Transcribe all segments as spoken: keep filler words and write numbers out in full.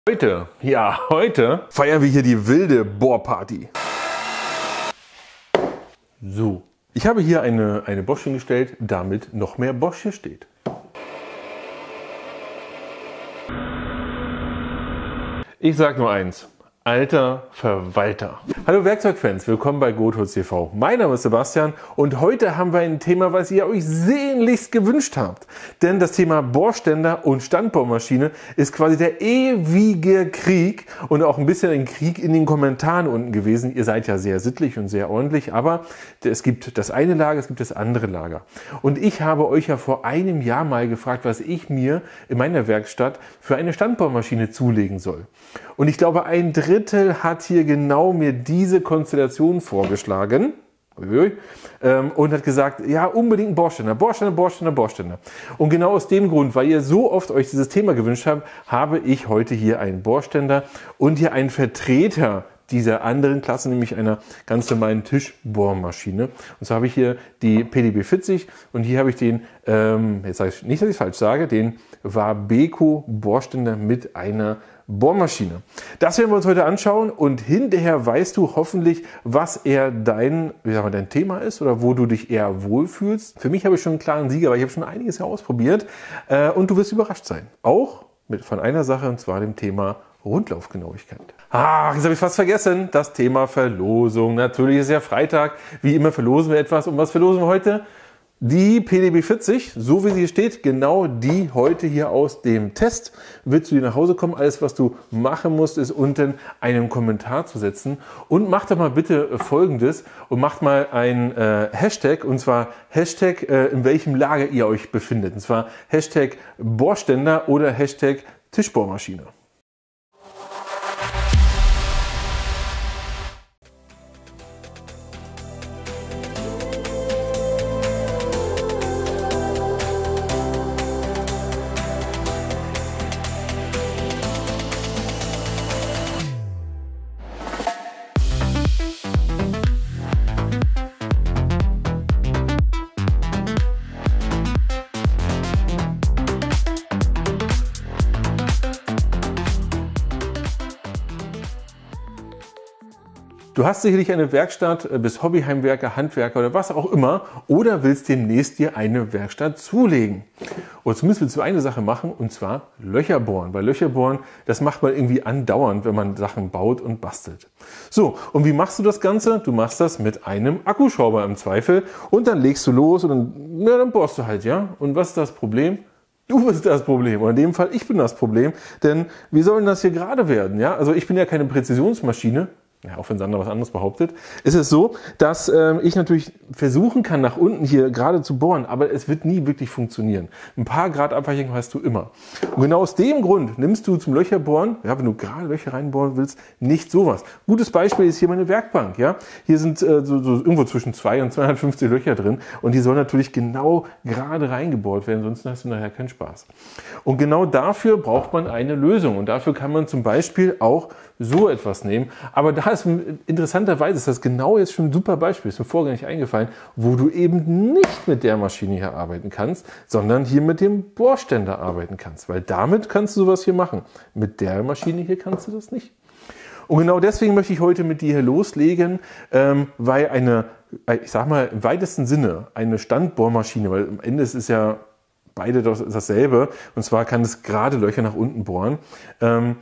Heute, ja, heute feiern wir hier die wilde Bohrparty. So, ich habe hier eine, eine Bosch hingestellt, damit noch mehr Bosch hier steht. Ich sage nur eins. Alter Verwalter. Hallo Werkzeugfans, willkommen bei Gotoz T V. Mein Name ist Sebastian und heute haben wir ein Thema, was ihr euch sehnlichst gewünscht habt. Denn das Thema Bohrständer und Standbohrmaschine ist quasi der ewige Krieg und auch ein bisschen ein Krieg in den Kommentaren unten gewesen. Ihr seid ja sehr sittlich und sehr ordentlich, aber es gibt das eine Lager, es gibt das andere Lager. Und ich habe euch ja vor einem Jahr mal gefragt, was ich mir in meiner Werkstatt für eine Standbohrmaschine zulegen soll. Und ich glaube, ein Drittel hat hier genau mir diese Konstellation vorgeschlagen und hat gesagt, ja, unbedingt ein Bohrständer, Bohrständer, Bohrständer, Bohrständer. Und genau aus dem Grund, weil ihr so oft euch dieses Thema gewünscht habt, habe ich heute hier einen Bohrständer und hier einen Vertreter dieser anderen Klasse, nämlich einer ganz normalen Tischbohrmaschine. Und so habe ich hier die P D B vierzig und hier habe ich den, ähm, jetzt sage ich nicht, dass ich es falsch sage, den Wabeco Bohrständer mit einer Bohrmaschine. Das werden wir uns heute anschauen und hinterher weißt du hoffentlich, was eher dein, wie sagen wir, dein Thema ist oder wo du dich eher wohlfühlst. Für mich habe ich schon einen klaren Sieger, weil ich habe schon einiges ja ausprobiert äh, und du wirst überrascht sein. Auch mit, von einer Sache, und zwar dem Thema Rundlaufgenauigkeit. Ach, jetzt habe ich fast vergessen, das Thema Verlosung. Natürlich ist ja Freitag, wie immer verlosen wir etwas. Und was verlosen wir heute? Die P D B vierzig, so wie sie hier steht, genau die heute hier aus dem Test. Willst du dir nach Hause kommen? Alles, was du machen musst, ist unten einen Kommentar zu setzen. Und mach doch mal bitte Folgendes und macht mal ein äh, Hashtag, und zwar Hashtag, äh, in welchem Lager ihr euch befindet. Und zwar Hashtag Bohrständer oder Hashtag Tischbohrmaschine. Du hast sicherlich eine Werkstatt, bist Hobbyheimwerker, Handwerker oder was auch immer oder willst demnächst dir eine Werkstatt zulegen. Oder zumindest willst du eine Sache machen, und zwar Löcher bohren. Weil Löcher bohren, das macht man irgendwie andauernd, wenn man Sachen baut und bastelt. So, und wie machst du das Ganze? Du machst das mit einem Akkuschrauber im Zweifel und dann legst du los und dann, ja, dann bohrst du halt, ja. Und was ist das Problem? Du bist das Problem. Und in dem Fall, ich bin das Problem. Denn wie soll denn das hier gerade werden? Ja? Also ich bin ja keine Präzisionsmaschine. Ja, auch wenn Sandra was anderes behauptet, ist es so, dass äh, ich natürlich versuchen kann, nach unten hier gerade zu bohren, aber es wird nie wirklich funktionieren. Ein paar Grad Abweichung hast du immer. Und genau aus dem Grund nimmst du zum Löcherbohren, ja, wenn du gerade Löcher reinbohren willst, nicht sowas. Gutes Beispiel ist hier meine Werkbank. Ja? Hier sind äh, so, so irgendwo zwischen zwei und zweihundertfünfzig Löcher drin und die sollen natürlich genau gerade reingebohrt werden, sonst hast du nachher keinen Spaß. Und genau dafür braucht man eine Lösung und dafür kann man zum Beispiel auch so etwas nehmen. Aber da ist interessanterweise, ist das genau jetzt schon ein super Beispiel, ist mir vorher gar nicht eingefallen, wo du eben nicht mit der Maschine hier arbeiten kannst, sondern hier mit dem Bohrständer arbeiten kannst. Weil damit kannst du sowas hier machen. Mit der Maschine hier kannst du das nicht. Und genau deswegen möchte ich heute mit dir hier loslegen, ähm, weil eine, ich sag mal im weitesten Sinne, eine Standbohrmaschine, weil am Ende ist es ja beide dasselbe, und zwar kann es gerade Löcher nach unten bohren. Ähm,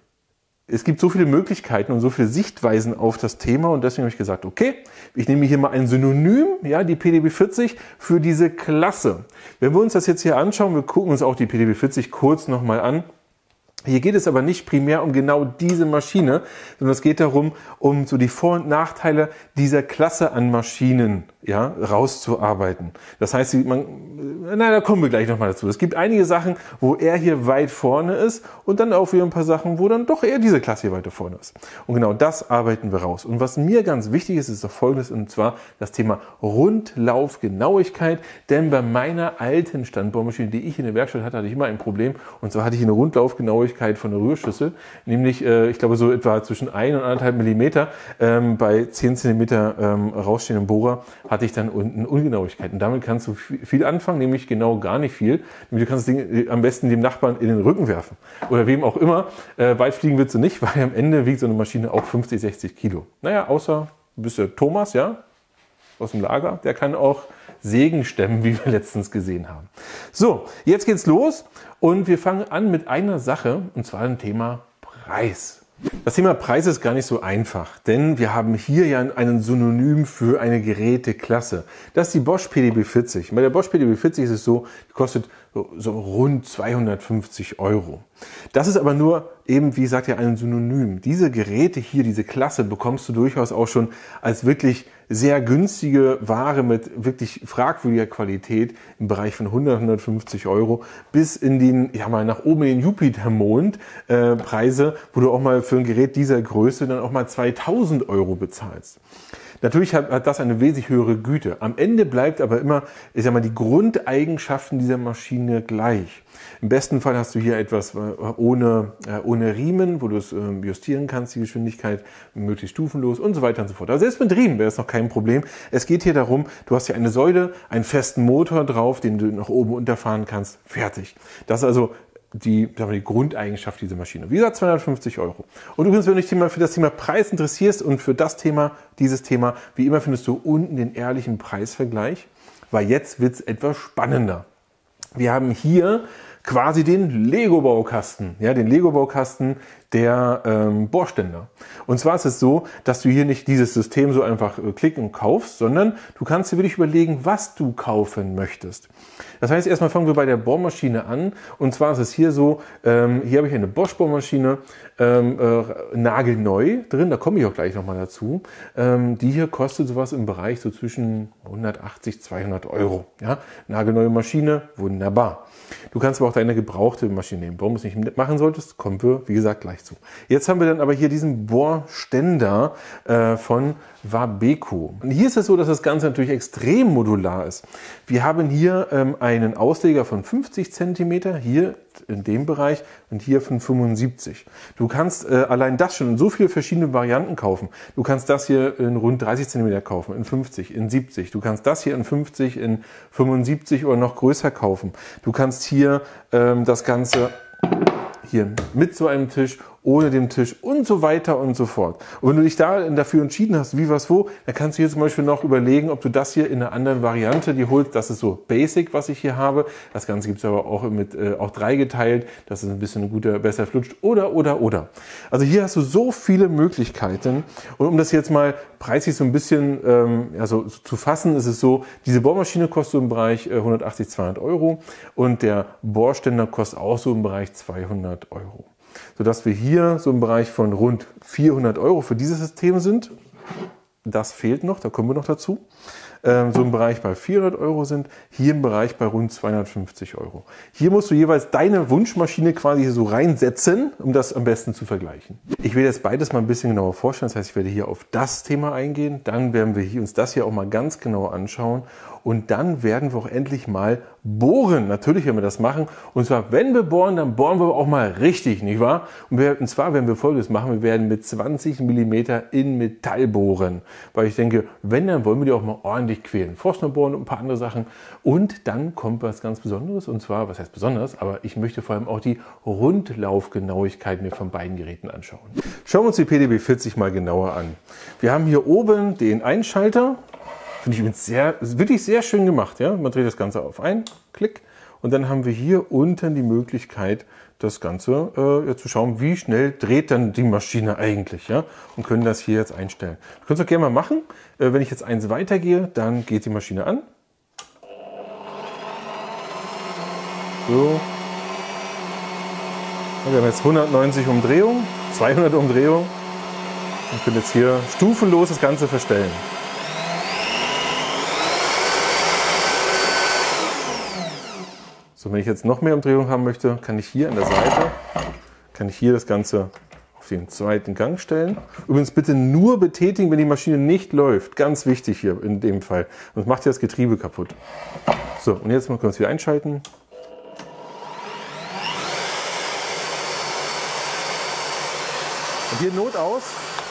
Es gibt so viele Möglichkeiten und so viele Sichtweisen auf das Thema und deswegen habe ich gesagt, okay, ich nehme hier mal ein Synonym, ja, die P D B vierzig für diese Klasse. Wenn wir uns das jetzt hier anschauen, wir gucken uns auch die P D B vierzig kurz nochmal an. Hier geht es aber nicht primär um genau diese Maschine, sondern es geht darum, um so die Vor- und Nachteile dieser Klasse an Maschinen, ja, rauszuarbeiten. Das heißt, man, na, da kommen wir gleich nochmal dazu. Es gibt einige Sachen, wo er hier weit vorne ist und dann auch wieder ein paar Sachen, wo dann doch eher diese Klasse hier weiter vorne ist. Und genau das arbeiten wir raus. Und was mir ganz wichtig ist, ist doch Folgendes, und zwar das Thema Rundlaufgenauigkeit. Denn bei meiner alten Standbohrmaschine, die ich in der Werkstatt hatte, hatte ich immer ein Problem. Und zwar hatte ich eine Rundlaufgenauigkeit Ungenauigkeit von der Rührschüssel, nämlich äh, ich glaube so etwa zwischen ein und anderthalb Millimeter. Ähm, bei zehn Zentimeter ähm, rausstehendem Bohrer hatte ich dann unten Ungenauigkeit. Und damit kannst du viel anfangen, nämlich genau gar nicht viel. Nämlich du kannst das Ding am besten dem Nachbarn in den Rücken werfen oder wem auch immer. Äh, weit fliegen willst du nicht, weil am Ende wiegt so eine Maschine auch fünfzig, sechzig Kilo. Naja, außer du bist ja Thomas, ja, aus dem Lager, der kann auch Sägen stemmen, wie wir letztens gesehen haben. So, jetzt geht's los und wir fangen an mit einer Sache, und zwar dem Thema Preis. Das Thema Preis ist gar nicht so einfach, denn wir haben hier ja einen Synonym für eine Geräteklasse. Das ist die Bosch P D B vierzig. Bei der Bosch P D B vierzig ist es so, die kostet so, so rund zweihundertfünfzig Euro. Das ist aber nur eben, wie gesagt, ja ein Synonym. Diese Geräte hier, diese Klasse, bekommst du durchaus auch schon als wirklich sehr günstige Ware mit wirklich fragwürdiger Qualität im Bereich von hundert, hundertfünfzig Euro bis in den, ja mal nach oben in den Jupitermond äh, Preise, wo du auch mal für ein Gerät dieser Größe dann auch mal zweitausend Euro bezahlst. Natürlich hat, hat das eine wesentlich höhere Güte. Am Ende bleibt aber immer, ich sag mal, die Grundeigenschaften dieser Maschine gleich. Im besten Fall hast du hier etwas ohne, äh, ohne Riemen, wo du es äh, justieren kannst, die Geschwindigkeit möglichst stufenlos und so weiter und so fort. Aber selbst mit Riemen wäre es noch kein Problem. Es geht hier darum, du hast hier eine Säule, einen festen Motor drauf, den du nach oben unterfahren kannst. Fertig. Das ist also die, sagen wir, die Grundeigenschaft dieser Maschine. Wie gesagt, zweihundertfünfzig Euro. Und übrigens, wenn du dich für das Thema Preis interessierst und für das Thema, dieses Thema, wie immer findest du unten den ehrlichen Preisvergleich, weil jetzt wird es etwas spannender. Wir haben hier quasi den Lego-Baukasten, ja, den Lego-Baukasten der ähm, Bohrständer. Und zwar ist es so, dass du hier nicht dieses System so einfach äh, klicken und kaufst, sondern du kannst dir wirklich überlegen, was du kaufen möchtest. Das heißt, erstmal fangen wir bei der Bohrmaschine an. Und zwar ist es hier so, ähm, hier habe ich eine Bosch-Bohrmaschine, ähm, äh, nagelneu drin, da komme ich auch gleich nochmal dazu. Ähm, die hier kostet sowas im Bereich so zwischen hundertachtzig, zweihundert Euro. Ja? Nagelneue Maschine, wunderbar. Du kannst aber auch deine gebrauchte Maschine nehmen. Warum du es nicht machen solltest, kommen wir, wie gesagt, gleich zu. Jetzt haben wir dann aber hier diesen Bohrständer äh, von Wabeco. Und hier ist es so, dass das Ganze natürlich extrem modular ist. Wir haben hier ähm, einen Ausleger von fünfzig Zentimeter, hier in dem Bereich und hier von fünfundsiebzig. Du kannst äh, allein das schon in so viele verschiedene Varianten kaufen. Du kannst das hier in rund dreißig Zentimeter kaufen, in fünfzig, in siebzig. Du kannst das hier in fünfzig, in fünfundsiebzig oder noch größer kaufen. Du kannst hier ähm, das Ganze hier mit so einem Tisch, ohne dem Tisch und so weiter und so fort. Und wenn du dich da dafür entschieden hast, wie was wo, dann kannst du hier zum Beispiel noch überlegen, ob du das hier in einer anderen Variante dir holst. Das ist so Basic, was ich hier habe. Das Ganze gibt es aber auch mit äh, auch dreigeteilt, dass es ein bisschen guter, besser flutscht. Oder, oder, oder. Also hier hast du so viele Möglichkeiten. Und um das jetzt mal preislich so ein bisschen ähm, also zu fassen, ist es so, diese Bohrmaschine kostet so im Bereich äh, hundertachtzig, zweihundert Euro und der Bohrständer kostet auch so im Bereich zweihundert Euro. Sodass wir hier so im Bereich von rund vierhundert Euro für dieses System sind. Das fehlt noch, da kommen wir noch dazu. Ähm, so im Bereich bei vierhundert Euro sind, hier im Bereich bei rund zweihundertfünfzig Euro. Hier musst du jeweils deine Wunschmaschine quasi so reinsetzen, um das am besten zu vergleichen. Ich will jetzt beides mal ein bisschen genauer vorstellen, das heißt, ich werde hier auf das Thema eingehen, dann werden wir hier uns das hier auch mal ganz genau anschauen und dann werden wir auch endlich mal bohren. Natürlich werden wir das machen. Und zwar, wenn wir bohren, dann bohren wir auch mal richtig, nicht wahr? Und, wir, und zwar werden wir Folgendes machen. Wir werden mit zwanzig Millimeter in Metall bohren. Weil ich denke, wenn, dann wollen wir die auch mal ordentlich quälen. Forstner bohren und ein paar andere Sachen. Und dann kommt was ganz Besonderes. Und zwar, was heißt besonders? Aber ich möchte vor allem auch die Rundlaufgenauigkeit mir von beiden Geräten anschauen. Schauen wir uns die P D B vierzig mal genauer an. Wir haben hier oben den Einschalter. Finde ich übrigens sehr, wirklich sehr schön gemacht. Ja? Man dreht das Ganze auf ein, Klick. Und dann haben wir hier unten die Möglichkeit, das Ganze äh, ja, zu schauen, wie schnell dreht dann die Maschine eigentlich. Ja? Und können das hier jetzt einstellen. Wir können es auch gerne mal machen. Äh, wenn ich jetzt eins weitergehe, dann geht die Maschine an. So. Wir haben jetzt hundertneunzig Umdrehungen, zweihundert Umdrehungen. Und können jetzt hier stufenlos das Ganze verstellen. So, wenn ich jetzt noch mehr Umdrehungen haben möchte, kann ich hier an der Seite, kann ich hier das Ganze auf den zweiten Gang stellen. Übrigens bitte nur betätigen, wenn die Maschine nicht läuft. Ganz wichtig hier in dem Fall. Sonst macht ihr das Getriebe kaputt. So, und jetzt können wir es wieder einschalten. Und hier Notaus.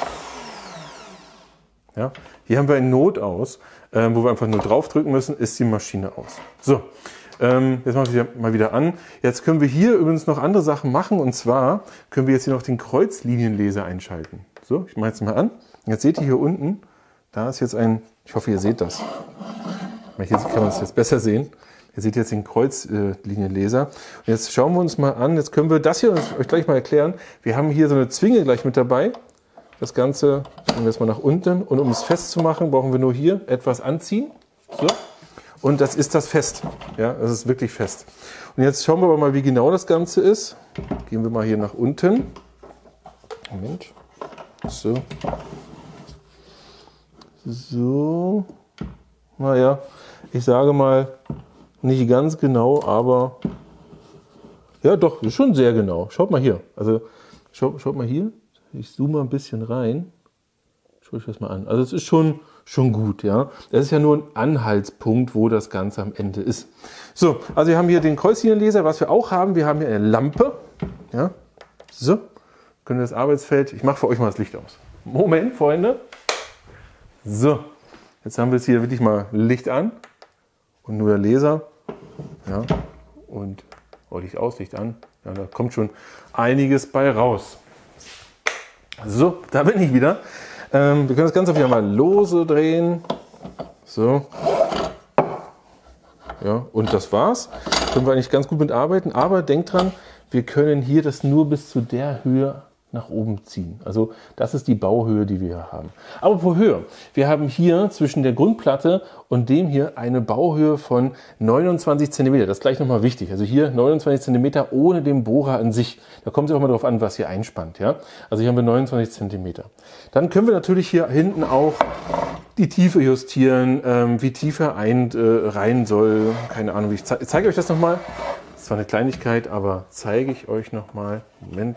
Ja, hier haben wir ein Notaus, äh, wo wir einfach nur draufdrücken müssen, ist die Maschine aus. So, ähm, jetzt machen wir mal wieder an. Jetzt können wir hier übrigens noch andere Sachen machen. Und zwar können wir jetzt hier noch den Kreuzlinienleser einschalten. So, ich mache jetzt mal an. Jetzt seht ihr hier unten, da ist jetzt ein, ich hoffe ihr seht das. Hier kann man es jetzt besser sehen. Ihr seht jetzt den Kreuzlinienleser. Und jetzt schauen wir uns mal an, jetzt können wir das hier euch gleich mal erklären. Wir haben hier so eine Zwinge gleich mit dabei. Das Ganze nehmen wir jetzt mal nach unten. Und um es festzumachen, brauchen wir nur hier etwas anziehen. So. Und das ist das fest. Ja, das ist wirklich fest. Und jetzt schauen wir aber mal, wie genau das Ganze ist. Gehen wir mal hier nach unten. Moment. So. So. Naja, ich sage mal, nicht ganz genau, aber ja doch, schon sehr genau. Schaut mal hier. Also schaut, schaut mal hier. Ich zoome mal ein bisschen rein. Schaut euch das mal an. Also es ist schon, schon gut, ja. Das ist ja nur ein Anhaltspunkt, wo das Ganze am Ende ist. So, also wir haben hier den Kreuzlinienleser, was wir auch haben. Wir haben hier eine Lampe. Ja. So, können wir das Arbeitsfeld. Ich mache für euch mal das Licht aus. Moment, Freunde. So, jetzt haben wir jetzt hier wirklich mal Licht an und nur der Laser. Ja, und oh, Licht aus, Licht an. Ja, da kommt schon einiges bei raus. So, da bin ich wieder. Ähm, wir können das Ganze wieder mal lose drehen. So. Ja, und das war's. Können wir eigentlich ganz gut mitarbeiten. Aber denkt dran, wir können hier das nur bis zu der Höhe nach oben ziehen. Also das ist die Bauhöhe, die wir hier haben. Aber pro Höhe. Wir haben hier zwischen der Grundplatte und dem hier eine Bauhöhe von neunundzwanzig Zentimeter. Das ist gleich nochmal wichtig. Also hier neunundzwanzig Zentimeter ohne den Bohrer an sich. Da kommt es auch mal darauf an, was hier einspannt. Ja? Also hier haben wir neunundzwanzig Zentimeter. Dann können wir natürlich hier hinten auch die Tiefe justieren, ähm, wie tief er ein, äh, rein soll. Keine Ahnung, ich, ze ich zeige euch das nochmal. Das ist zwar eine Kleinigkeit, aber zeige ich euch nochmal. Moment.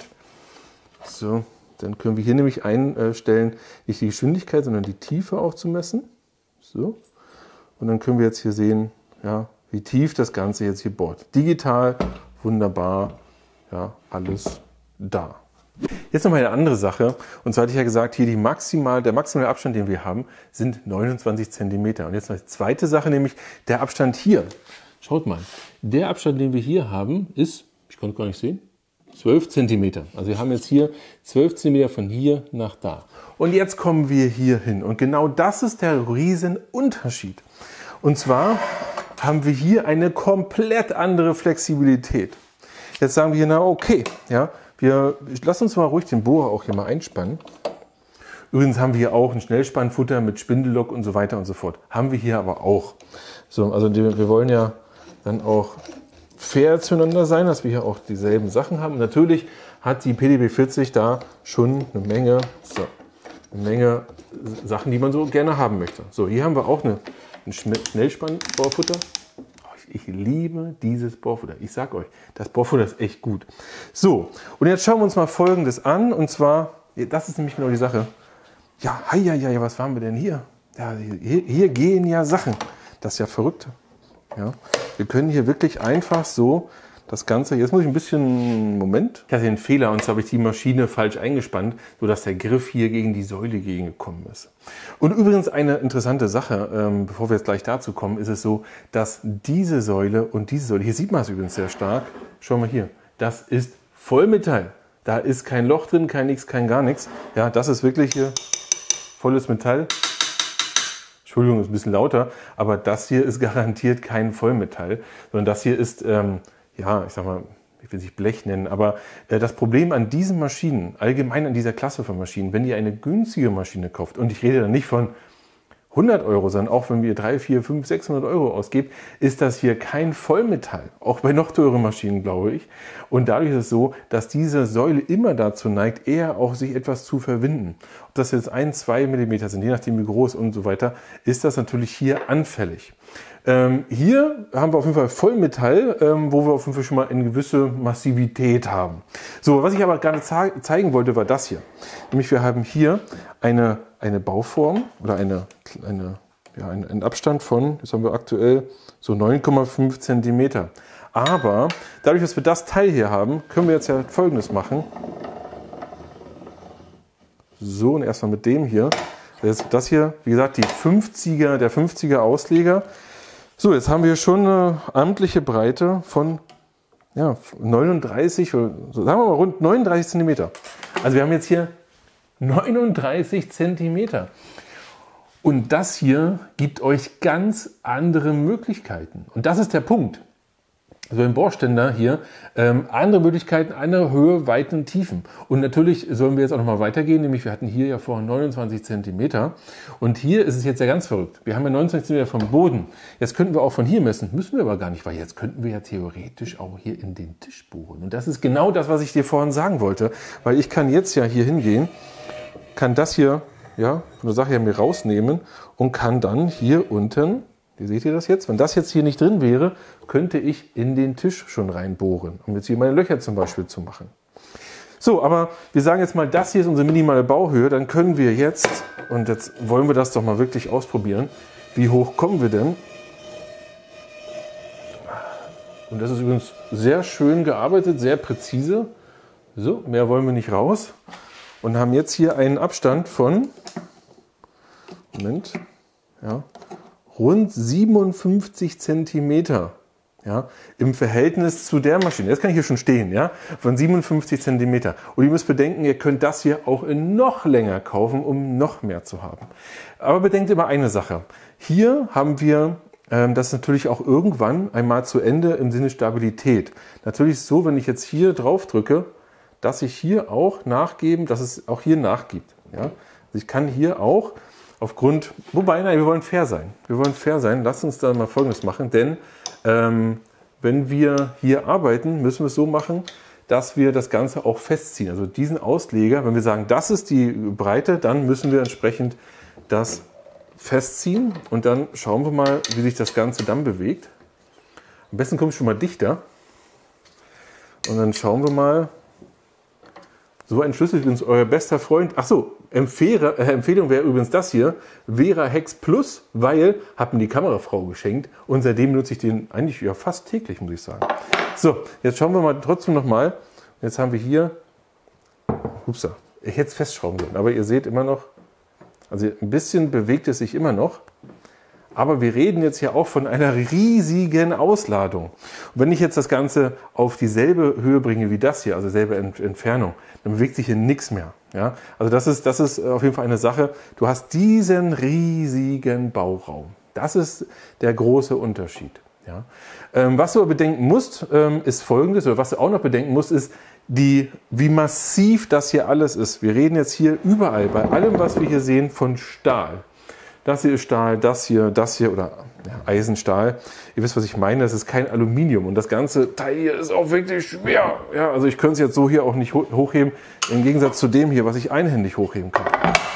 So, dann können wir hier nämlich einstellen, nicht die Geschwindigkeit, sondern die Tiefe auch zu messen. So, und dann können wir jetzt hier sehen, ja, wie tief das Ganze jetzt hier bohrt. Digital, wunderbar, ja, alles da. Jetzt nochmal eine andere Sache. Und zwar hatte ich ja gesagt, hier die maximal, der maximale Abstand, den wir haben, sind neunundzwanzig Zentimeter. Und jetzt noch die zweite Sache, nämlich der Abstand hier. Schaut mal, der Abstand, den wir hier haben, ist, ich konnte gar nicht sehen, zwölf Zentimeter. Also wir haben jetzt hier zwölf Zentimeter von hier nach da. Und jetzt kommen wir hier hin. Und genau das ist der Riesenunterschied. Und zwar haben wir hier eine komplett andere Flexibilität. Jetzt sagen wir hier, na okay, ja, wir lassen uns mal ruhig den Bohrer auch hier mal einspannen. Übrigens haben wir hier auch ein Schnellspannfutter mit Spindellock und so weiter und so fort. Haben wir hier aber auch. So, also die, wir wollen ja dann auch fair zueinander sein, dass wir hier auch dieselben Sachen haben. Natürlich hat die P D B vierzig da schon eine Menge, so, eine Menge Sachen, die man so gerne haben möchte. So, hier haben wir auch eine, ein Schnellspann-Bohrfutter. Oh, ich, ich liebe dieses Bohrfutter. Ich sag euch, das Bohrfutter ist echt gut. So, und jetzt schauen wir uns mal Folgendes an. Und zwar, das ist nämlich genau die Sache. Ja, hei, hei, hei, was haben wir denn hier? Ja, hier, hier gehen ja Sachen. Das ist ja verrückt. Ja, wir können hier wirklich einfach so das Ganze, jetzt muss ich ein bisschen, Moment, ich hatte einen Fehler und zwar habe ich die Maschine falsch eingespannt, sodass der Griff hier gegen die Säule gegengekommen ist. Und übrigens eine interessante Sache, ähm, bevor wir jetzt gleich dazu kommen, ist es so, dass diese Säule und diese Säule, hier sieht man es übrigens sehr stark, schau mal hier, das ist Vollmetall. Da ist kein Loch drin, kein nichts, kein gar nichts. Ja, das ist wirklich hier volles Metall. Entschuldigung, ist ein bisschen lauter, aber das hier ist garantiert kein Vollmetall, sondern das hier ist, ähm, ja, ich sag mal, ich will es nicht Blech nennen, aber äh, das Problem an diesen Maschinen, allgemein an dieser Klasse von Maschinen, wenn ihr eine günstige Maschine kauft, und ich rede da nicht von hundert Euro, sondern auch wenn ihr drei, vier, fünf, sechshundert Euro ausgebt, ist das hier kein Vollmetall. Auch bei noch teuren Maschinen, glaube ich. Und dadurch ist es so, dass diese Säule immer dazu neigt, eher auch sich etwas zu verwinden. Ob das jetzt ein, zwei Millimeter sind, je nachdem wie groß und so weiter, ist das natürlich hier anfällig. Ähm, hier haben wir auf jeden Fall Vollmetall, ähm, wo wir auf jeden Fall schon mal eine gewisse Massivität haben. So, was ich aber gerade zeigen wollte, war das hier. Nämlich wir haben hier eine, eine Bauform oder eine, eine, ja, einen, einen Abstand von, jetzt haben wir aktuell so neun Komma fünf Zentimeter. Aber dadurch, dass wir das Teil hier haben, können wir jetzt ja Folgendes machen. So, und erstmal mit dem hier. Das hier, wie gesagt, die fünfziger, der fünfziger Ausleger. So, jetzt haben wir schon eine amtliche Breite von ja, neununddreißig, sagen wir mal rund neununddreißig Zentimeter. Also wir haben jetzt hier neununddreißig Zentimeter. Und das hier gibt euch ganz andere Möglichkeiten. Und das ist der Punkt. Also ein Bohrständer hier, ähm, andere Möglichkeiten, andere Höhe, Weiten und Tiefen. Und natürlich sollen wir jetzt auch noch mal weitergehen, nämlich wir hatten hier ja vorhin neunundzwanzig Zentimeter. Und hier ist es jetzt ja ganz verrückt. Wir haben ja neunundzwanzig Zentimeter vom Boden. Jetzt könnten wir auch von hier messen, müssen wir aber gar nicht, weil jetzt könnten wir ja theoretisch auch hier in den Tisch bohren. Und das ist genau das, was ich dir vorhin sagen wollte. Weil ich kann jetzt ja hier hingehen, kann das hier ja, von der Sache her mir rausnehmen und kann dann hier unten, wie seht ihr das jetzt? Wenn das jetzt hier nicht drin wäre, könnte ich in den Tisch schon reinbohren, um jetzt hier meine Löcher zum Beispiel zu machen. So, aber wir sagen jetzt mal, das hier ist unsere minimale Bauhöhe, dann können wir jetzt, und jetzt wollen wir das doch mal wirklich ausprobieren, wie hoch kommen wir denn? Und das ist übrigens sehr schön gearbeitet, sehr präzise. So, mehr wollen wir nicht raus. Und haben jetzt hier einen Abstand von, Moment, ja, rund siebenundfünfzig Zentimeter, ja, im Verhältnis zu der Maschine. Jetzt kann ich hier schon stehen, ja, von siebenundfünfzig Zentimeter. Und ihr müsst bedenken, ihr könnt das hier auch in noch länger kaufen, um noch mehr zu haben. Aber bedenkt immer eine Sache. Hier haben wir ähm, das natürlich auch irgendwann einmal zu Ende im Sinne Stabilität. Natürlich ist es so, wenn ich jetzt hier drauf drücke, dass ich hier auch nachgeben, dass es auch hier nachgibt. Ja? Also ich kann hier auch aufgrund, wobei, nein, wir wollen fair sein. Wir wollen fair sein. Lasst uns da mal Folgendes machen, denn ähm, wenn wir hier arbeiten, müssen wir es so machen, dass wir das Ganze auch festziehen. Also diesen Ausleger, wenn wir sagen, das ist die Breite, dann müssen wir entsprechend das festziehen und dann schauen wir mal, wie sich das Ganze dann bewegt. Am besten komme ich schon mal dichter und dann schauen wir mal. So ein Schlüssel ist übrigens euer bester Freund. Ach so, Empfehle, äh, Empfehlung wäre übrigens das hier, Vera Hex Plus, weil, hat mir die Kamerafrau geschenkt und seitdem nutze ich den eigentlich ja fast täglich, muss ich sagen. So, jetzt schauen wir mal trotzdem nochmal. Jetzt haben wir hier, upsa, ich hätte es festschrauben können, aber ihr seht immer noch, also ein bisschen bewegt es sich immer noch. Aber wir reden jetzt hier auch von einer riesigen Ausladung. Und wenn ich jetzt das Ganze auf dieselbe Höhe bringe wie das hier, also selbe Entfernung, dann bewegt sich hier nichts mehr. Ja? Also das ist, das ist auf jeden Fall eine Sache. Du hast diesen riesigen Bauraum. Das ist der große Unterschied. Ja? Ähm, was du aber bedenken musst, ähm, ist Folgendes, oder was du auch noch bedenken musst, ist, die, wie massiv das hier alles ist. Wir reden jetzt hier überall, bei allem, was wir hier sehen, von Stahl. Das hier ist Stahl, das hier, das hier oder ja, Eisenstahl. Ihr wisst, was ich meine, das ist kein Aluminium und das ganze Teil hier ist auch wirklich schwer. Ja, also ich könnte es jetzt so hier auch nicht hochheben, im Gegensatz zu dem hier, was ich einhändig hochheben kann.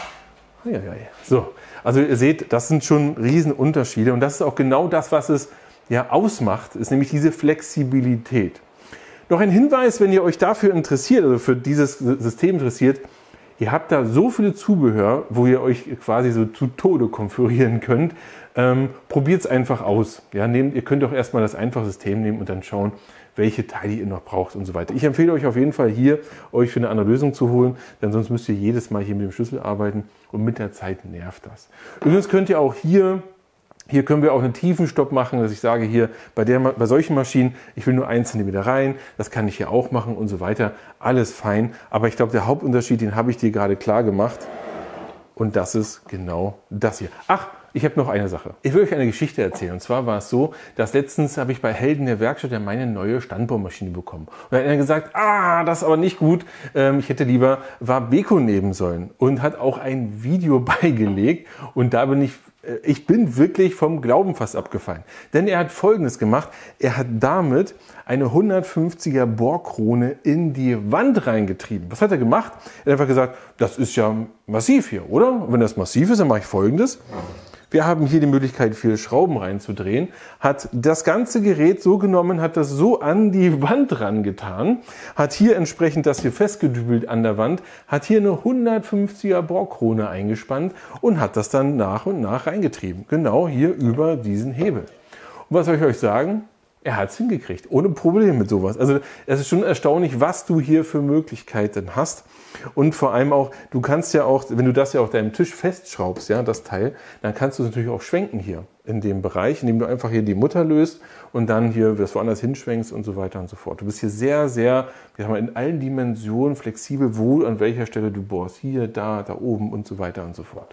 So, also ihr seht, das sind schon Riesenunterschiede und das ist auch genau das, was es ja ausmacht, ist nämlich diese Flexibilität. Noch ein Hinweis, wenn ihr euch dafür interessiert, also für dieses System interessiert, ihr habt da so viele Zubehör, wo ihr euch quasi so zu Tode konfigurieren könnt. Ähm, Probiert es einfach aus. Ja, nehmt, ihr könnt auch erstmal das einfache System nehmen und dann schauen, welche Teile ihr noch braucht und so weiter. Ich empfehle euch auf jeden Fall hier, euch für eine andere Lösung zu holen, denn sonst müsst ihr jedes Mal hier mit dem Schlüssel arbeiten und mit der Zeit nervt das. Übrigens könnt ihr auch hier Hier können wir auch einen Tiefenstopp machen, dass ich sage hier, bei, der, bei solchen Maschinen, ich will nur einen Zentimeter rein, das kann ich hier auch machen und so weiter. Alles fein, aber ich glaube, der Hauptunterschied, den habe ich dir gerade klar gemacht und das ist genau das hier. Ach, ich habe noch eine Sache. Ich will euch eine Geschichte erzählen. Und zwar war es so, dass letztens habe ich bei Helden der Werkstatt ja meine neue Standbohrmaschine bekommen. Und da hat er gesagt, ah, das ist aber nicht gut. Ähm, ich hätte lieber Wabeco nehmen sollen. Und hat auch ein Video beigelegt. Und da bin ich, äh, ich bin wirklich vom Glauben fast abgefallen. Denn er hat Folgendes gemacht. Er hat damit eine hundertfünfziger Bohrkrone in die Wand reingetrieben. Was hat er gemacht? Er hat einfach gesagt, das ist ja massiv hier, oder? Und wenn das massiv ist, dann mache ich Folgendes. Wir haben hier die Möglichkeit, viele Schrauben reinzudrehen, hat das ganze Gerät so genommen, hat das so an die Wand rangetan, hat hier entsprechend das hier festgedübelt an der Wand, hat hier eine hundertfünfziger Bohrkrone eingespannt und hat das dann nach und nach reingetrieben. Genau hier über diesen Hebel. Und was soll ich euch sagen? Er hat es hingekriegt, ohne Probleme mit sowas. Also es ist schon erstaunlich, was du hier für Möglichkeiten hast. Und vor allem auch, du kannst ja auch, wenn du das ja auf deinem Tisch festschraubst, ja, das Teil, dann kannst du es natürlich auch schwenken hier in dem Bereich, indem du einfach hier die Mutter löst und dann hier das woanders hinschwenkst und so weiter und so fort. Du bist hier sehr, sehr, wir haben in allen Dimensionen flexibel, wo, an welcher Stelle du bohrst. Hier, da, da oben und so weiter und so fort.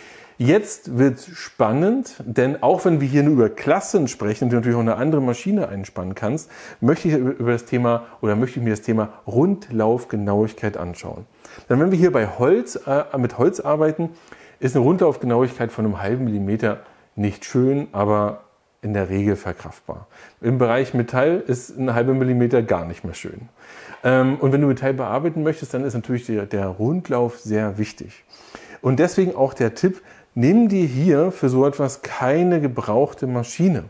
Jetzt wird es spannend, denn auch wenn wir hier nur über Klassen sprechen und du natürlich auch eine andere Maschine einspannen kannst, möchte ich über das Thema oder möchte ich mir das Thema Rundlaufgenauigkeit anschauen. Denn wenn wir hier bei Holz, äh, mit Holz arbeiten, ist eine Rundlaufgenauigkeit von einem halben Millimeter nicht schön, aber in der Regel verkraftbar. Im Bereich Metall ist ein halber Millimeter gar nicht mehr schön. Ähm, und wenn du Metall bearbeiten möchtest, dann ist natürlich der, der Rundlauf sehr wichtig. Und deswegen auch der Tipp, nimm dir hier für so etwas keine gebrauchte Maschine.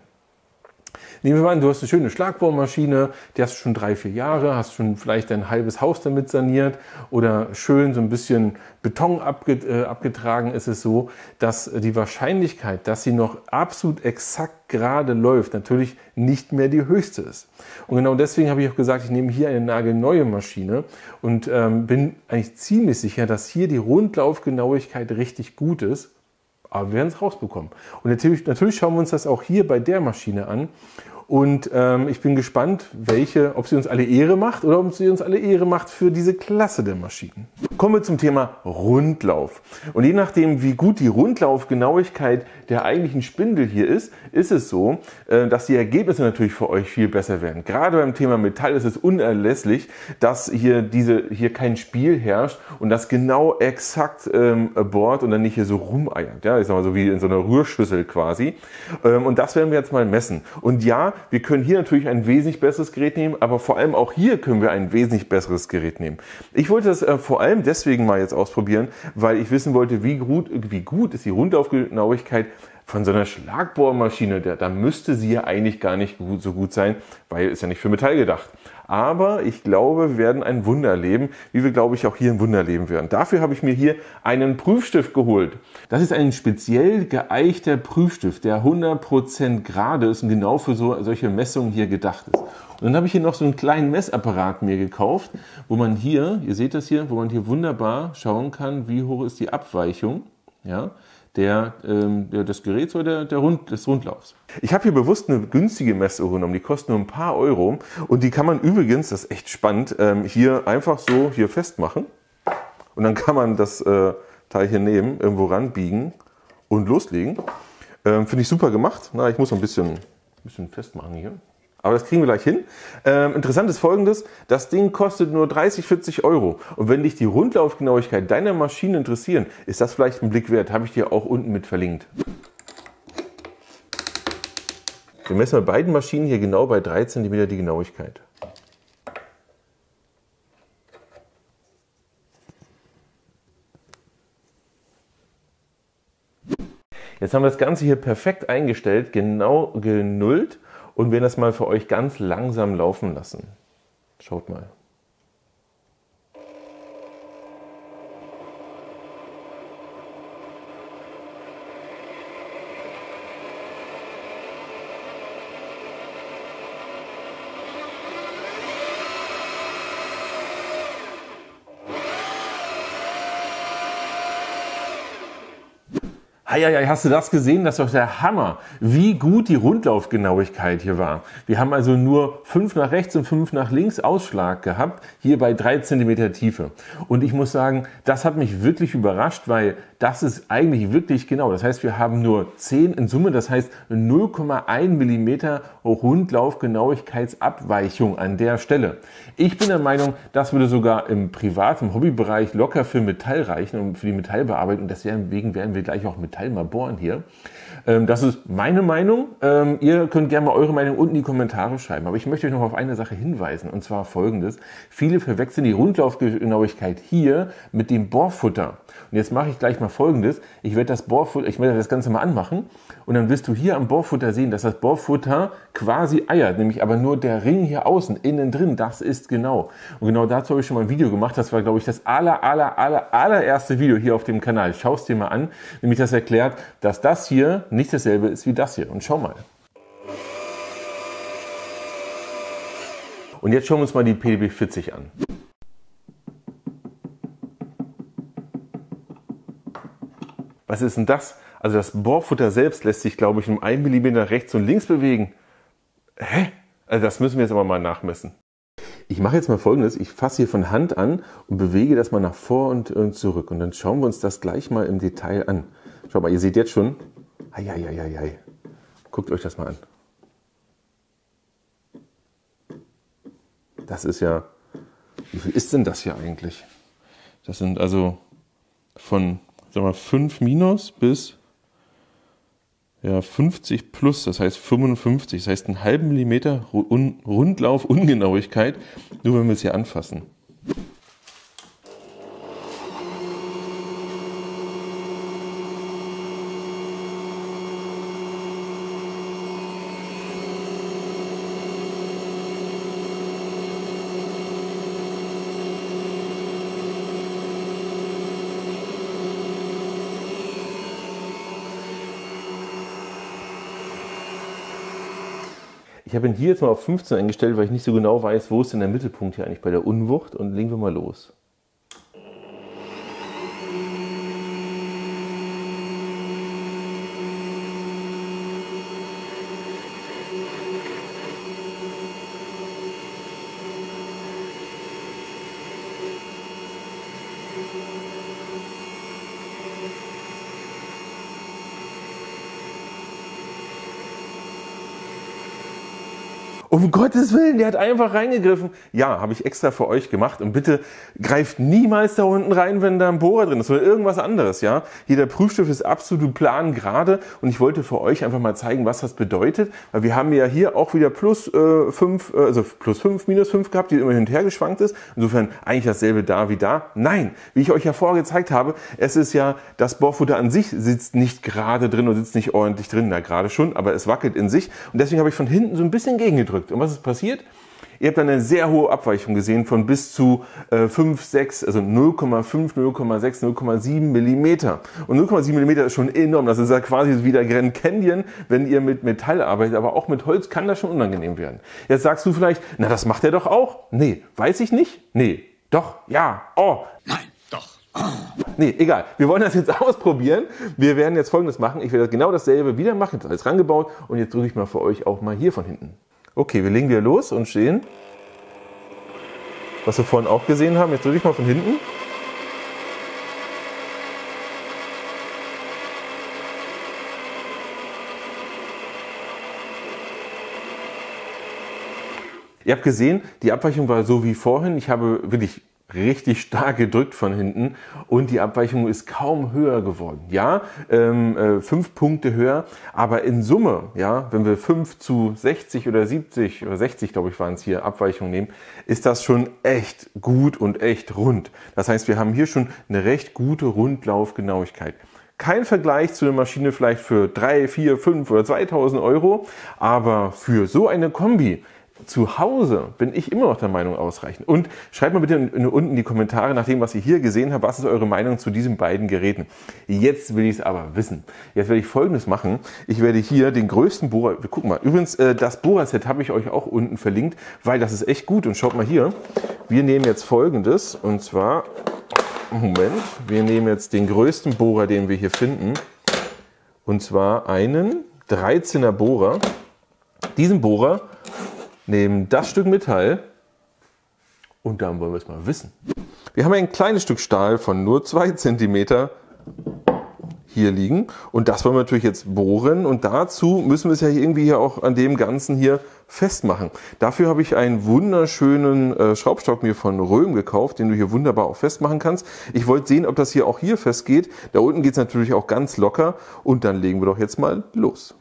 Nehmen wir mal an, du hast eine schöne Schlagbohrmaschine, die hast du schon drei, vier Jahre, hast schon vielleicht dein halbes Haus damit saniert oder schön so ein bisschen Beton abgetragen, ist es so, dass die Wahrscheinlichkeit, dass sie noch absolut exakt gerade läuft, natürlich nicht mehr die höchste ist. Und genau deswegen habe ich auch gesagt, ich nehme hier eine nagelneue Maschine und ähm, bin eigentlich ziemlich sicher, dass hier die Rundlaufgenauigkeit richtig gut ist. Aber wir werden es rausbekommen. Und natürlich, natürlich schauen wir uns das auch hier bei der Maschine an. Und ähm, ich bin gespannt, welche, ob sie uns alle Ehre macht oder ob sie uns alle Ehre macht für diese Klasse der Maschinen. Kommen wir zum Thema Rundlauf. Und je nachdem, wie gut die Rundlaufgenauigkeit der eigentlichen Spindel hier ist, ist es so, äh, dass die Ergebnisse natürlich für euch viel besser werden. Gerade beim Thema Metall ist es unerlässlich, dass hier, diese, hier kein Spiel herrscht und das genau exakt ähm, bohrt und dann nicht hier so rumeiert. Ja, ich sag mal so wie in so einer Rührschüssel quasi. Ähm, und das werden wir jetzt mal messen. Und ja, wir können hier natürlich ein wesentlich besseres Gerät nehmen, aber vor allem auch hier können wir ein wesentlich besseres Gerät nehmen. Ich wollte das äh, vor allem deswegen mal jetzt ausprobieren, weil ich wissen wollte, wie gut, wie gut ist die Rundlaufgenauigkeit von so einer Schlagbohrmaschine. Da, da müsste sie ja eigentlich gar nicht gut, so gut sein, weil ist ja nicht für Metall gedacht. Aber ich glaube, wir werden ein Wunder erleben, wie wir, glaube ich, auch hier ein Wunder erleben werden. Dafür habe ich mir hier einen Prüfstift geholt. Das ist ein speziell geeichter Prüfstift, der hundert Prozent gerade ist und genau für so, solche Messungen hier gedacht ist. Und dann habe ich hier noch so einen kleinen Messapparat mir gekauft, wo man hier, ihr seht das hier, wo man hier wunderbar schauen kann, wie hoch ist die Abweichung, ja, der, ähm, der, des Geräts oder der, der Rund, des Rundlaufs. Ich habe hier bewusst eine günstige Messuhr genommen, die kostet nur ein paar Euro und die kann man übrigens, das ist echt spannend, ähm, hier einfach so hier festmachen und dann kann man das äh, Teil hier nehmen, irgendwo ranbiegen und loslegen. Ähm, Finde ich super gemacht. Na, ich muss noch ein bisschen, ein bisschen festmachen hier. Aber das kriegen wir gleich hin. Ähm, interessant ist Folgendes, das Ding kostet nur dreißig, vierzig Euro. Und wenn dich die Rundlaufgenauigkeit deiner Maschine interessieren, ist das vielleicht ein Blick wert. Habe ich dir auch unten mit verlinkt. Wir messen bei beiden Maschinen hier genau bei drei Zentimeter die Genauigkeit. Jetzt haben wir das Ganze hier perfekt eingestellt, genau genullt. Und werden das mal für euch ganz langsam laufen lassen. Schaut mal. Eieiei, hast du das gesehen? Das ist doch der Hammer, wie gut die Rundlaufgenauigkeit hier war. Wir haben also nur fünf nach rechts und fünf nach links Ausschlag gehabt, hier bei drei Zentimeter Tiefe. Und ich muss sagen, das hat mich wirklich überrascht, weil das ist eigentlich wirklich genau. Das heißt, wir haben nur zehn in Summe, das heißt null Komma eins Millimeter Rundlaufgenauigkeitsabweichung an der Stelle. Ich bin der Meinung, das würde sogar im privaten Hobbybereich locker für Metall reichen und für die Metallbearbeitung. Deswegen werden wir gleich auch Metall mal bohren hier. Das ist meine Meinung. Ihr könnt gerne mal eure Meinung unten in die Kommentare schreiben. Aber ich möchte euch noch auf eine Sache hinweisen, und zwar Folgendes. Viele verwechseln die Rundlaufgenauigkeit hier mit dem Bohrfutter. Und jetzt mache ich gleich mal Folgendes. Ich werde das Bohrfutter, ich werde das Ganze mal anmachen und dann wirst du hier am Bohrfutter sehen, dass das Bohrfutter quasi eiert, nämlich aber nur der Ring hier außen, innen drin, das ist genau. Und genau dazu habe ich schon mal ein Video gemacht. Das war, glaube ich, das aller, aller, aller, allererste Video hier auf dem Kanal. Schau es dir mal an, nämlich das erklärt, dass das hier nicht dasselbe ist wie das hier. Und schau mal. Und jetzt schauen wir uns mal die P D B vierzig an. Was ist denn das? Also das Bohrfutter selbst lässt sich, glaube ich, um einen Millimeter rechts und links bewegen. Hä? Also das müssen wir jetzt aber mal nachmessen. Ich mache jetzt mal Folgendes. Ich fasse hier von Hand an und bewege das mal nach vor und zurück. Und dann schauen wir uns das gleich mal im Detail an. Schaut mal, ihr seht jetzt schon. Eieieiei. Guckt euch das mal an. Das ist ja... Wie viel ist denn das hier eigentlich? Das sind also von... Sag mal, fünf minus bis ja, fünfzig plus, das heißt fünfundfünfzig, das heißt einen halben Millimeter Rundlauf-Ungenauigkeit, nur wenn wir es hier anfassen. Ich habe ihn hier jetzt mal auf fünfzehn eingestellt, weil ich nicht so genau weiß, wo ist denn der Mittelpunkt hier eigentlich bei der Unwucht. Und legen wir mal los. Um Gottes Willen, der hat einfach reingegriffen. Ja, habe ich extra für euch gemacht. Und bitte greift niemals da unten rein, wenn da ein Bohrer drin ist oder irgendwas anderes. Ja, hier der Prüfstift ist absolut plan gerade. Und ich wollte für euch einfach mal zeigen, was das bedeutet. Weil wir haben ja hier auch wieder plus äh, fünf, äh, also plus fünf, minus fünf gehabt, die immer hin und her geschwankt ist. Insofern eigentlich dasselbe da wie da. Nein, wie ich euch ja vorher gezeigt habe, es ist ja, das Bohrfutter an sich sitzt nicht gerade drin und sitzt nicht ordentlich drin. Na, gerade schon, aber es wackelt in sich. Und deswegen habe ich von hinten so ein bisschen gegengedrückt. Und was ist passiert? Ihr habt dann eine sehr hohe Abweichung gesehen von bis zu äh, fünf, sechs, also null Komma fünf, null Komma sechs, null Komma sieben Millimeter. Und null Komma sieben Millimeter ist schon enorm. Das ist ja quasi wie der Grand Canyon, wenn ihr mit Metall arbeitet. Aber auch mit Holz kann das schon unangenehm werden. Jetzt sagst du vielleicht, na, das macht er doch auch. Nee, weiß ich nicht. Nee, doch, ja, oh. Nein, doch. Nee, egal. Wir wollen das jetzt ausprobieren. Wir werden jetzt Folgendes machen. Ich werde genau dasselbe wieder machen. Jetzt alles rangebaut. Und jetzt drücke ich mal für euch auch mal hier von hinten. Okay, wir legen wieder los und stehen. Was wir vorhin auch gesehen haben, jetzt drücke ich mal von hinten. Ihr habt gesehen, die Abweichung war so wie vorhin. Ich habe wirklich richtig stark gedrückt von hinten und die Abweichung ist kaum höher geworden. Ja, ähm, äh, fünf Punkte höher, aber in Summe, ja, wenn wir fünf zu sechzig oder siebzig oder sechzig, glaube ich, waren es hier, Abweichung nehmen, ist das schon echt gut und echt rund. Das heißt, wir haben hier schon eine recht gute Rundlaufgenauigkeit. Kein Vergleich zu einer Maschine vielleicht für drei, vier, fünf oder zweitausend Euro, aber für so eine Kombi zu Hause bin ich immer noch der Meinung ausreichend. Und schreibt mal bitte unten in die Kommentare, nach dem, was ihr hier gesehen habt, was ist eure Meinung zu diesen beiden Geräten. Jetzt will ich es aber wissen. Jetzt werde ich Folgendes machen. Ich werde hier den größten Bohrer, wir gucken mal, übrigens das Bohrerset habe ich euch auch unten verlinkt, weil das ist echt gut. Und schaut mal hier, wir nehmen jetzt Folgendes, und zwar, Moment, wir nehmen jetzt den größten Bohrer, den wir hier finden, und zwar einen dreizehner Bohrer. Diesen Bohrer nehmen das Stück Metall und dann wollen wir es mal wissen. Wir haben ein kleines Stück Stahl von nur zwei Zentimeter hier liegen und das wollen wir natürlich jetzt bohren und dazu müssen wir es ja irgendwie hier auch an dem Ganzen hier festmachen. Dafür habe ich einen wunderschönen äh, Schraubstock mir von Röhm gekauft, den du hier wunderbar auch festmachen kannst. Ich wollte sehen, ob das hier auch hier festgeht. Da unten geht es natürlich auch ganz locker und dann legen wir doch jetzt mal los.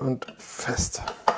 und fest.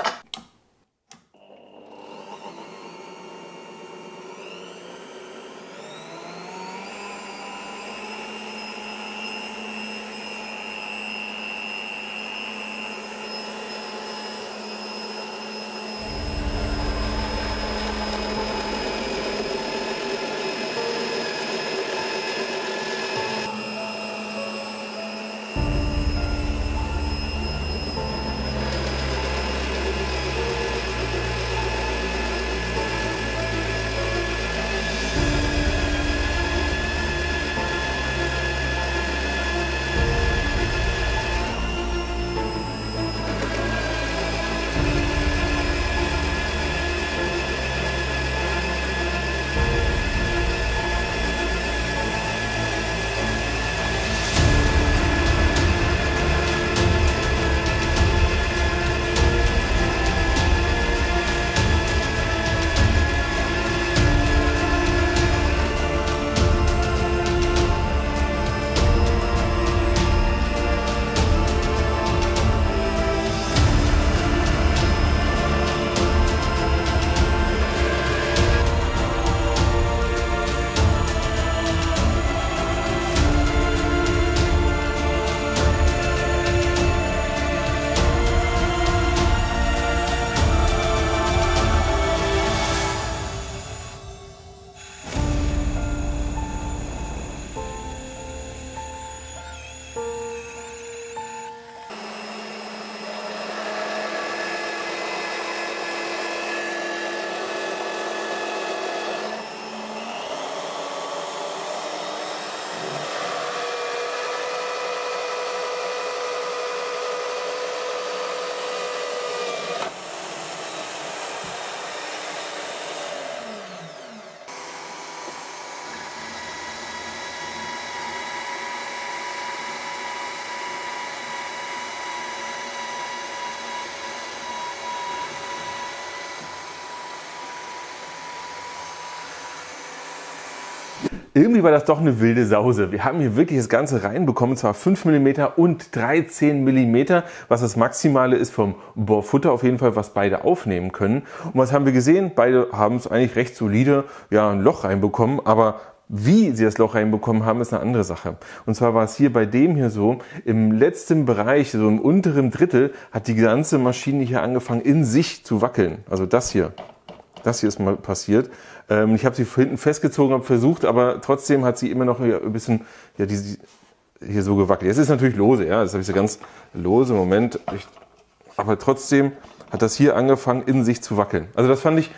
Irgendwie war das doch eine wilde Sause. Wir haben hier wirklich das Ganze reinbekommen, zwar fünf Millimeter und dreizehn Millimeter, was das Maximale ist vom Bohrfutter auf jeden Fall, was beide aufnehmen können. Und was haben wir gesehen? Beide haben es eigentlich recht solide, ja, ein Loch reinbekommen, aber wie sie das Loch reinbekommen haben, ist eine andere Sache. Und zwar war es hier bei dem hier so, im letzten Bereich, so im unteren Drittel, hat die ganze Maschine hier angefangen in sich zu wackeln. Also das hier. Das hier ist mal passiert. Ähm, ich habe sie hinten festgezogen, habe versucht, aber trotzdem hat sie immer noch ein bisschen ja, die, hier so gewackelt. Jetzt ist es natürlich lose, ja, das habe ich so ganz lose. Moment, ich, aber trotzdem hat das hier angefangen in sich zu wackeln. Also das fand ich,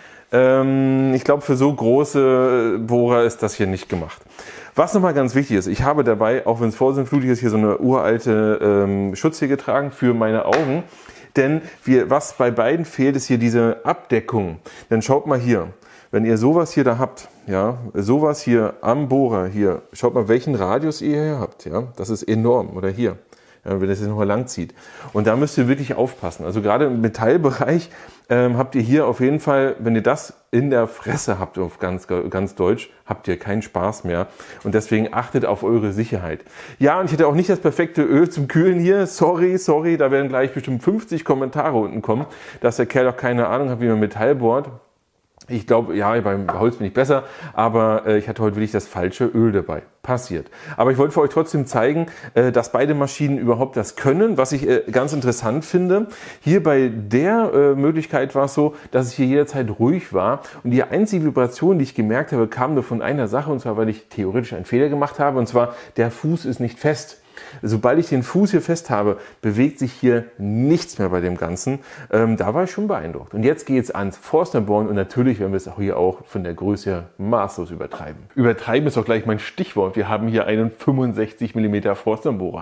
ähm, ich glaube, für so große Bohrer ist das hier nicht gemacht. Was nochmal ganz wichtig ist, ich habe dabei, auch wenn es vorsinnflutig ist, hier so eine uralte ähm, Schutz hier getragen für meine Augen. Denn wir, was bei beiden fehlt, ist hier diese Abdeckung. Dann schaut mal hier, wenn ihr sowas hier da habt, ja, sowas hier am Bohrer hier, schaut mal, welchen Radius ihr hier habt, ja, das ist enorm, oder hier, ja, wenn das jetzt nochmal lang zieht. Und da müsst ihr wirklich aufpassen. Also gerade im Metallbereich ähm, habt ihr hier auf jeden Fall, wenn ihr das in der Fresse habt, auf ganz, ganz Deutsch, habt ihr keinen Spaß mehr. Und deswegen achtet auf eure Sicherheit. Ja, und ich hätte auch nicht das perfekte Öl zum Kühlen hier. Sorry, sorry, da werden gleich bestimmt fünfzig Kommentare unten kommen, dass der Kerl auch keine Ahnung hat, wie man Metall bohrt. Ich glaube, ja, beim Holz bin ich besser, aber äh, ich hatte heute wirklich das falsche Öl dabei. Passiert. Aber ich wollte für euch trotzdem zeigen, äh, dass beide Maschinen überhaupt das können, was ich äh, ganz interessant finde. Hier bei der äh, Möglichkeit war es so, dass es hier jederzeit ruhig war und die einzige Vibration, die ich gemerkt habe, kam nur von einer Sache, und zwar, weil ich theoretisch einen Fehler gemacht habe, und zwar, der Fuß ist nicht fest. Sobald ich den Fuß hier fest habe, bewegt sich hier nichts mehr bei dem Ganzen. Ähm, da war ich schon beeindruckt. Und jetzt geht es ans Forstnerbohren und natürlich werden wir es auch hier auch von der Größe her maßlos übertreiben. Übertreiben ist auch gleich mein Stichwort. Wir haben hier einen fünfundsechzig Millimeter Forstnerbohrer.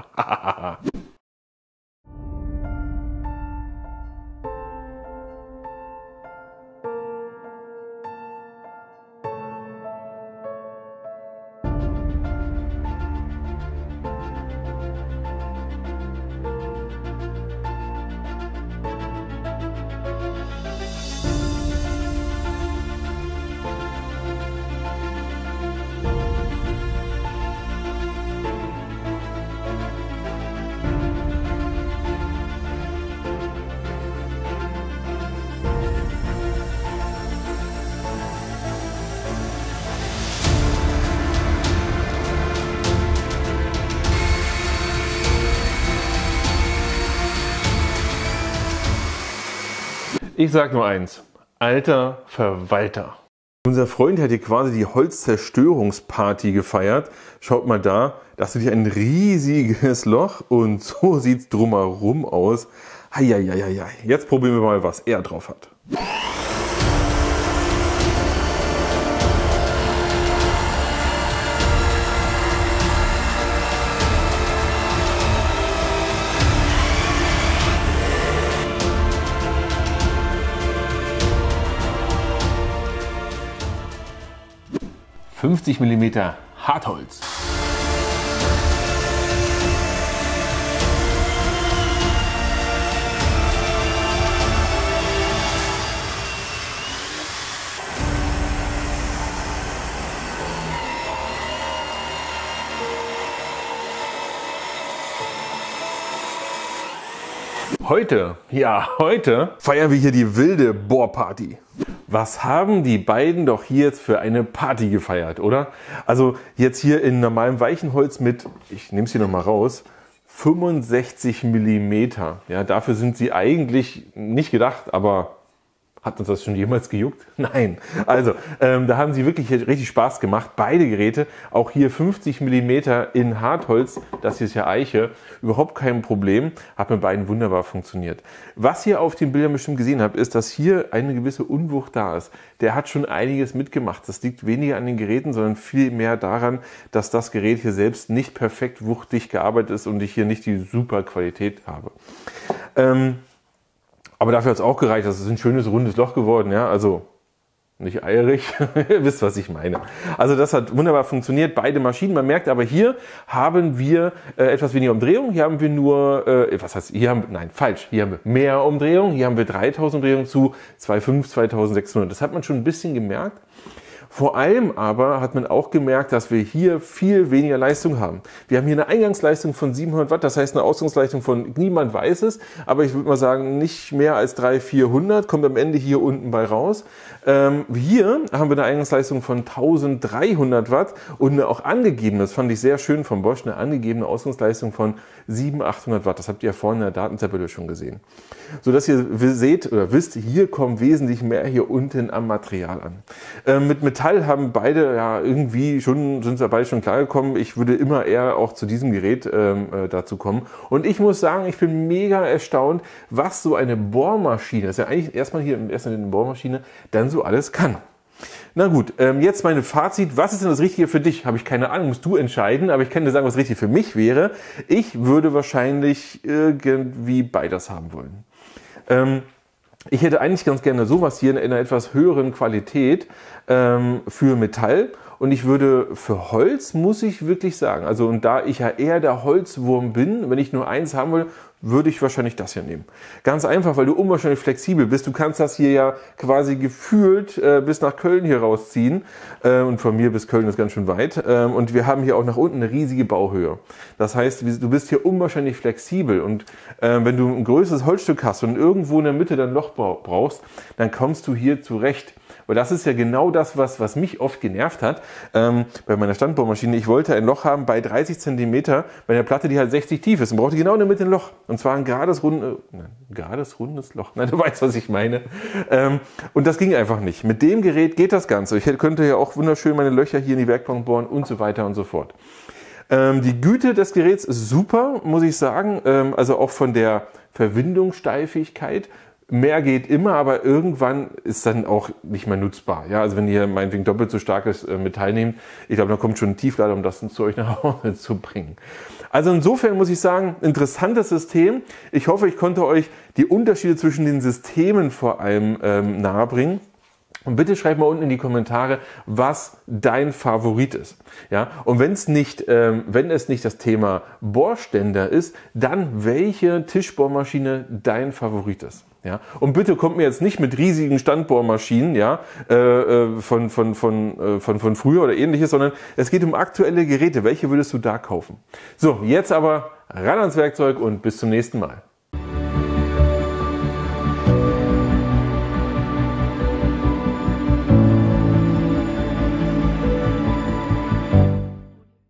Ich sag nur eins, alter Verwalter. Unser Freund hat hier quasi die Holzzerstörungsparty gefeiert. Schaut mal da, das ist ein riesiges Loch und so sieht es drumherum aus. Eieieiei. Jetzt probieren wir mal, was er drauf hat. fünfzig Millimeter Hartholz. Heute, ja heute, feiern wir hier die wilde Bohrparty. Was haben die beiden doch hier jetzt für eine Party gefeiert, oder? Also jetzt hier in normalem Weichenholz mit, ich nehme es hier nochmal raus, fünfundsechzig Millimeter. Ja, dafür sind sie eigentlich nicht gedacht, aber hat uns das schon jemals gejuckt? Nein. Also, ähm, da haben sie wirklich richtig Spaß gemacht. Beide Geräte, auch hier fünfzig Millimeter in Hartholz, das hier ist ja Eiche, überhaupt kein Problem, hat mit beiden wunderbar funktioniert. Was ihr auf den Bildern bestimmt gesehen habt, ist, dass hier eine gewisse Unwucht da ist. Der hat schon einiges mitgemacht. Das liegt weniger an den Geräten, sondern viel mehr daran, dass das Gerät hier selbst nicht perfekt wuchtig gearbeitet ist und ich hier nicht die super Qualität habe. Ähm, Aber dafür hat es auch gereicht. Das ist ein schönes, rundes Loch geworden. Ja, also nicht eierig. Ihr wisst, was ich meine. Also das hat wunderbar funktioniert. Beide Maschinen. Man merkt aber, hier haben wir äh, etwas weniger Umdrehung. Hier haben wir nur, äh, was heißt, hier haben wir, nein, falsch. Hier haben wir mehr Umdrehung. Hier haben wir dreitausend Umdrehungen zu zwei Komma fünf, zweitausendsechshundert. Das hat man schon ein bisschen gemerkt. Vor allem aber hat man auch gemerkt, dass wir hier viel weniger Leistung haben. Wir haben hier eine Eingangsleistung von siebenhundert Watt, das heißt eine Ausgangsleistung von, niemand weiß es, aber ich würde mal sagen, nicht mehr als dreihundert, vierhundert, kommt am Ende hier unten bei raus. Ähm, hier haben wir eine Eingangsleistung von eintausenddreihundert Watt und eine auch angegebene, das fand ich sehr schön von Bosch, eine angegebene Ausgangsleistung von siebenhundert, achthundert Watt. Das habt ihr ja vorhin in der Datentabelle schon gesehen. So dass ihr seht oder wisst, hier kommt wesentlich mehr hier unten am Material an. Ähm, mit Metall haben beide ja irgendwie schon, sind sie beide schon klargekommen. Ich würde immer eher auch zu diesem Gerät ähm, äh, dazu kommen. Und ich muss sagen, ich bin mega erstaunt, was so eine Bohrmaschine, das ist ja eigentlich erstmal hier im ersten eine Bohrmaschine, dann so alles kann. Na gut, ähm, jetzt meine Fazit. Was ist denn das Richtige für dich? Habe ich keine Ahnung, musst du entscheiden. Aber ich kann dir sagen, was richtig für mich wäre. Ich würde wahrscheinlich irgendwie beides haben wollen. Ähm, Ich hätte eigentlich ganz gerne sowas hier in einer etwas höheren Qualität ähm, für Metall. Und ich würde für Holz, muss ich wirklich sagen, also und da ich ja eher der Holzwurm bin, wenn ich nur eins haben will, würde ich wahrscheinlich das hier nehmen. Ganz einfach, weil du unwahrscheinlich flexibel bist. Du kannst das hier ja quasi gefühlt äh, bis nach Köln hier rausziehen. Äh, und von mir bis Köln ist ganz schön weit. Ähm, und wir haben hier auch nach unten eine riesige Bauhöhe. Das heißt, du bist hier unwahrscheinlich flexibel. Und äh, wenn du ein größeres Holzstück hast und irgendwo in der Mitte dann ein Loch brauchst, dann kommst du hier zurecht. Weil das ist ja genau das, was, was mich oft genervt hat ähm, bei meiner Standbohrmaschine. Ich wollte ein Loch haben bei dreißig Zentimeter bei einer Platte, die halt sechzig tief ist. Und brauchte genau in der Mitte ein Loch. Und zwar ein gerades, rund, äh, nein, gerades rundes Loch. Nein, du weißt, was ich meine. Ähm, und das ging einfach nicht. Mit dem Gerät geht das Ganze. Ich könnte ja auch wunderschön meine Löcher hier in die Werkbank bohren und so weiter und so fort. Ähm, die Güte des Geräts ist super, muss ich sagen. Ähm, also auch von der Verwindungssteifigkeit. Mehr geht immer, aber irgendwann ist dann auch nicht mehr nutzbar. Ja, also wenn ihr meinetwegen doppelt so starkes Metall nehmt, ich glaube, da kommt schon ein Tieflader, um das zu euch nach Hause zu bringen. Also insofern muss ich sagen, interessantes System. Ich hoffe, ich konnte euch die Unterschiede zwischen den Systemen vor allem ähm, nahebringen. Und bitte schreib mal unten in die Kommentare, was dein Favorit ist. Ja, und wenn es nicht, ähm, wenn es nicht das Thema Bohrständer ist, dann welche Tischbohrmaschine dein Favorit ist. Ja, und bitte kommt mir jetzt nicht mit riesigen Standbohrmaschinen, ja, äh, von, von, von, äh, von, von früher oder ähnliches, sondern es geht um aktuelle Geräte. Welche würdest du da kaufen? So, jetzt aber ran ans Werkzeug und bis zum nächsten Mal.